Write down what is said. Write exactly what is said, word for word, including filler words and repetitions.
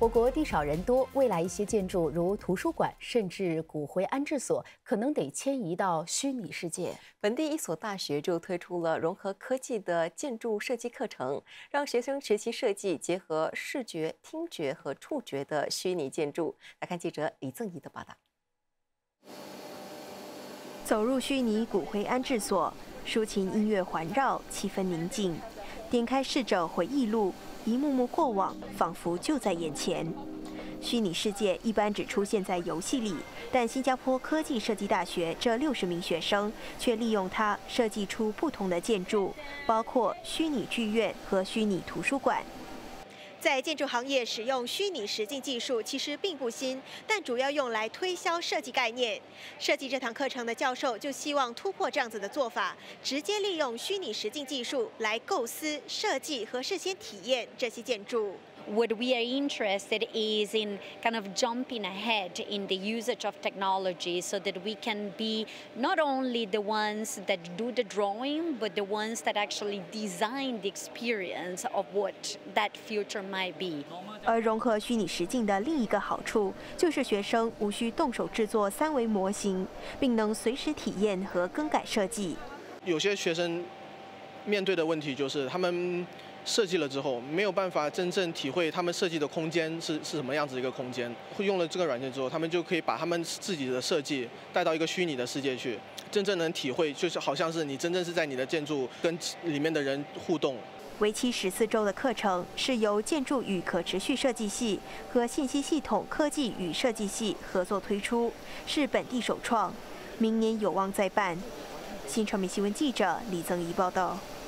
我国地少人多，未来一些建筑如图书馆，甚至骨灰安置所，可能得迁移到虚拟世界。 本地一所大学就推出了融合科技的建筑设计课程，让学生学习设计结合视觉、听觉和触觉的虚拟建筑。来看记者李赠怡的报道。 走入虚拟骨灰安置所，抒情音乐环绕，气氛宁静。点开逝者回忆录，一幕幕过往仿佛就在眼前。虚拟世界一般只出现在游戏里，但新加坡科技设计大学这六十名学生却利用它设计出不同的建筑，包括虚拟剧院和虚拟图书馆。在建筑行业使用虚拟实境技术其实并不新，但主要用来推销设计概念。设计这堂课程的教授就希望突破这样子的做法，直接利用虚拟实境技术来构思、设计和事先体验这些建筑。 What we are interested is in kind of jumping ahead in the usage of technology so that we can be not only the ones that do the drawing, but the ones that actually design the experience of what that future might be. 而融合虚拟实境的另一个好处，就是学生无需动手制作三维模型，并能随时体验和更改设计。 有些学生面对的问题就是他们设计了之后，没有办法真正体会他们设计的空间是是什么样子的一个空间。会用了这个软件之后，他们就可以把他们自己的设计带到一个虚拟的世界去，真正能体会，就是好像是你真正是在你的建筑跟里面的人互动。 为期十四周的课程是由建筑与可持续设计系和信息系统科技与设计系合作推出，是本地首创，明年有望再办。新传媒新闻记者李增怡报道。